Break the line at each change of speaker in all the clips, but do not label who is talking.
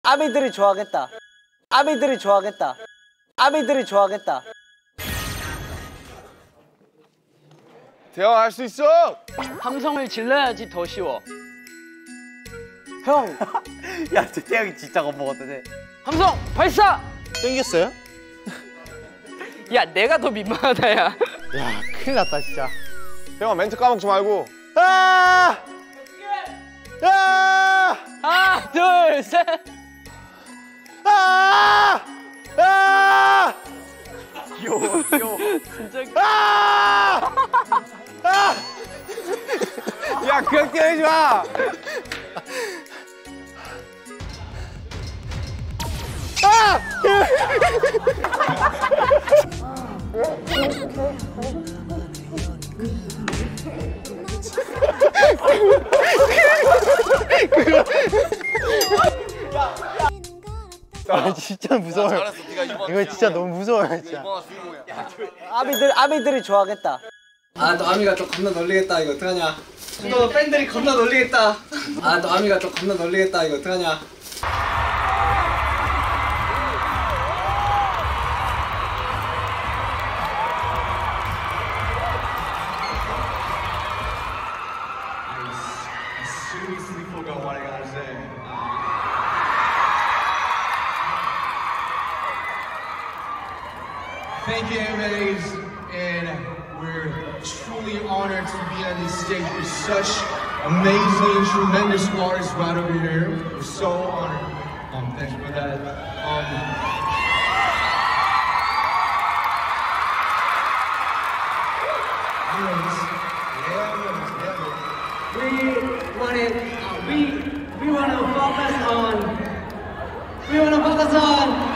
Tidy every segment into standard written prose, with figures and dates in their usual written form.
아미들이 좋아하겠다. 아미들이 좋아하겠다. 아미들이 좋아하겠다.
대화 할 수 있어.
함성을 질러야지 더 쉬워.
형. 야, 태형이 진짜 겁먹었다네.
함성 발사!
땡겼어요?
야, 내가 더 민망하다, 야.
야, 큰일 났다, 진짜.
대화 멘트 까먹지 말고.
아! 아!
하나, 둘, 셋.
아! 아!
귀여워.
진짜.
아! 아!
야, 그냥 때리지 마.
아! 아, 진짜 무서워요.
잘했어, 네가
이거 진짜 너무 무서워요, 진짜.
아미들이 좋아하겠다.
아, 또 아미가 또 겁나 놀리겠다. 이거 어떡하냐. 또 팬들이 겁나 놀리겠다. 아, 또 아미가 또 겁나 놀리겠다. 이거 어떡하냐.
Thank you, AMAs, and we're truly honored to be on this stage with such amazing, tremendous artists right over here. We're so honored. Thank you for that.
We want to focus on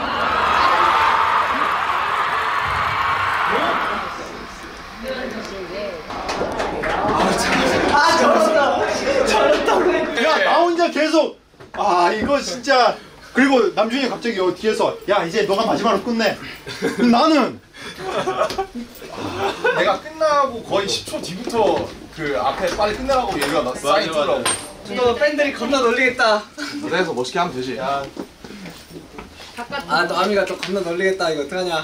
야, 나 혼자 계속. 아, 이거 진짜. 그리고 남준이 갑자기 뒤에서 야, 이제 너가 마지막으로 끝내. 나는
내가 끝나고 거의 10초 뒤부터 그 앞에 빨리 끝내라고 얘기가 쌓이더라고.
또 팬들이 겁나 놀리겠다.
무대에서 멋있게 하면 되지.
아, 또 아미가 또 겁나 놀리겠다. 이거 어떡하냐.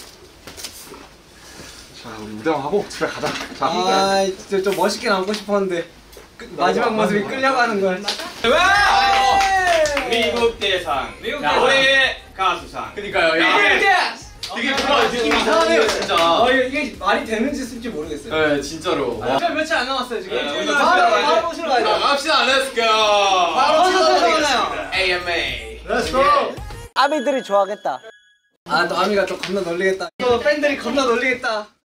자, 우리 무대만 하고 집에 가자. 자,
아, 진짜 좀 멋있게 남고 싶었는데 마지막 모습이 끌려고 하는 걸.
미국 대상, 올해의 가수상.
그니까요. 야,
되게 뭔가 느낌이 이상하네요, 진짜.
이게 말이 되는지 쓸지 모르겠어요.
네, 진짜로.
며칠 안 남았어요 지금.
바로
보시러 가야 돼요.
갑시다, 렛츠 고.
바로 찾아오나요?
AMA.
Let's go.
아미들이 좋아하겠다.
아, 또 아미가 또 겁나 놀리겠다. 또 팬들이 겁나 놀리겠다.